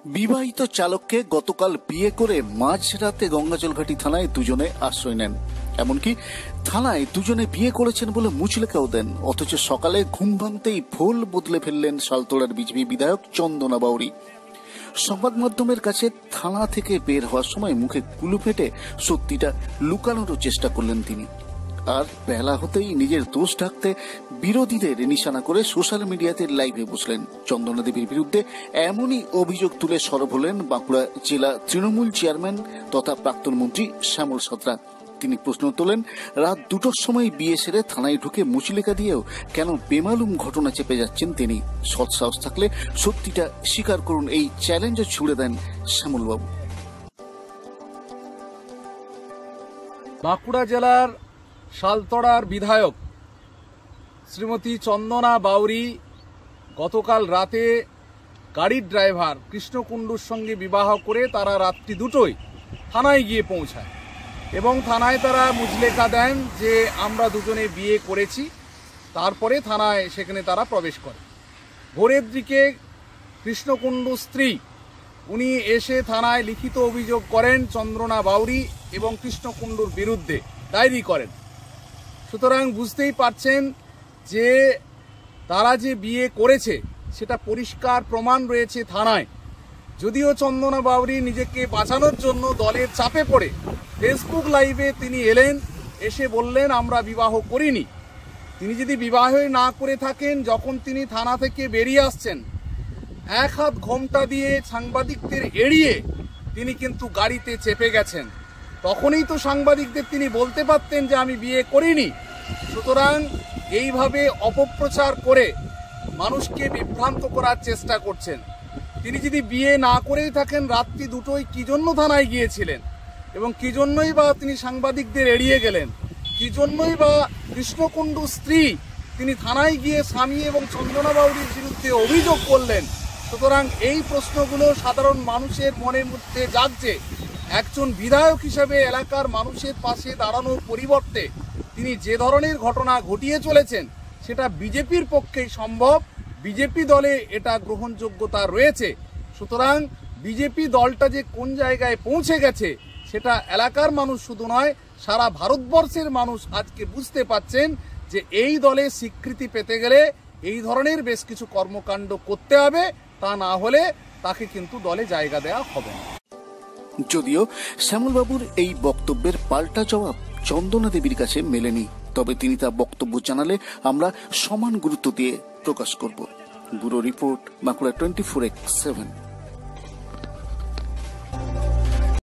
বিবাহিত চালককে গতকাল বিয়ে করে মাঝরাতে গঙ্গাজলঘাটি থানায় দুজনে আশ্রয় নেন। এমনকি থানায় দুজনে বিয়ে করেছেন বলে মুচলেকাও দেন। অথচ সকালে ঘুম ভাঙতেই ভোল বদলে ফেললেন শালতোড়ার বিজেপি বিধায়ক চন্দনা বাউরি। সংবাদ মাধ্যমের কাছে থানা থেকে বের হওয়ার সময় মুখে কুলু ফেটে সত্যিটা লুকানোর চেষ্টা করলেন তিনি। আর বেলা হতেই নিজের দোষ ঢাকতে বিরোধীদের নিশানা করে সোশ্যাল মিডিয়াতে লাইভে বসলেন। চন্দনা দেবীর বিরুদ্ধে এমনই অভিযোগ তুলে সরব হলেন বাঁকুড়া জেলা তৃণমূল চেয়ারম্যান তথা প্রাক্তন মন্ত্রী শ্যামল সাঁতরা। তিনি প্রশ্ন তোলেন, রাত 2টোর সময় বিয়ে সেরে থানায় ঢুকে মুচলেকা দিয়েও কেন বেমালুম ঘটনা চেপে যাচ্ছেন তিনি? সৎ সাহস থাকলে সত্যিটা স্বীকার করুন, এই চ্যালেঞ্জও ছুড়ে দেন শ্যামলবাবু। বাঁকুড়া জেলার শালতোড়ার বিধায়ক শ্রীমতী চন্দনা বাউরি গতকাল রাতে গাড়ির ড্রাইভার কৃষ্ণকুণ্ডুর সঙ্গে বিবাহ করে তারা রাত্রি 2টোয় থানায় গিয়ে পৌঁছায় এবং থানায় তারা মুচলেকা দেন যে আমরা দুজনে বিয়ে করেছি। তারপরে থানায় সেখানে তারা প্রবেশ করে। ভোরের দিকে কৃষ্ণকুণ্ডুর স্ত্রী উনি এসে থানায় লিখিত অভিযোগ করেন চন্দনা বাউরি এবং কৃষ্ণকুণ্ডুর বিরুদ্ধে ডায়েরি করেন। সুতরাং বুঝতেই পারছেন যে তারা যে বিয়ে করেছে সেটা পরিষ্কার প্রমাণ রয়েছে থানায়। যদিও চন্দনা বাউরি নিজেকে বাঁচানোর জন্য দলের চাপে পড়ে ফেসবুক লাইভে তিনি এলেন, এসে বললেন আমরা বিবাহ করিনি। তিনি যদি বিবাহ না করে থাকেন, যখন তিনি থানা থেকে বেরিয়ে আসছেন এক হাত ঘোমটা দিয়ে সাংবাদিকদের এড়িয়ে তিনি কিন্তু গাড়িতে চেপে গেছেন, তখনই তো সাংবাদিকদের তিনি বলতে পারতেন যে আমি বিয়ে করিনি। সুতরাং এইভাবে অপপ্রচার করে মানুষকে বিভ্রান্ত করার চেষ্টা করছেন। তিনি যদি বিয়ে না করেই থাকেন, রাত্রি 2টোয় কি জন্য থানায় গিয়েছিলেন এবং কি জন্যই বা তিনি সাংবাদিকদের এড়িয়ে গেলেন? কি জন্যই বা কৃষ্ণকুণ্ডু স্ত্রী তিনি থানায় গিয়ে স্বামী এবং চন্দনা বাউরির বিরুদ্ধে অভিযোগ করলেন? সুতরাং এই প্রশ্নগুলো সাধারণ মানুষের মনের মধ্যে জাগছে। একজন বিধায়ক হিসেবে এলাকার মানুষের পাশে দাঁড়ানোর পরিবর্তে তিনি যে ধরনের ঘটনা ঘটিয়ে চলেছেন সেটা বিজেপির পক্ষেই সম্ভব। বিজেপি দলে এটা গ্রহণযোগ্যতা রয়েছে। সুতরাং বিজেপি দলটা যে কোন জায়গায় পৌঁছে গেছে সেটা এলাকার মানুষ শুধু নয়, সারা ভারতবর্ষের মানুষ আজকে বুঝতে পাচ্ছেন যে এই দলে স্বীকৃতি পেতে গেলে এই ধরনের বেশ কিছু কর্মকাণ্ড করতে হবে, তা না হলে তাকে কিন্তু দলে জায়গা দেওয়া হবে না। যদিও শ্যামলবাবুর এই বক্তব্যের পাল্টা জবাব চন্দনা দেবীর কাছে মেলেনি, তবে তিনি তার বক্তব্য জানালে আমরা সমান গুরুত্ব দিয়ে প্রকাশ করব। Bureau report, Bankura 24x7।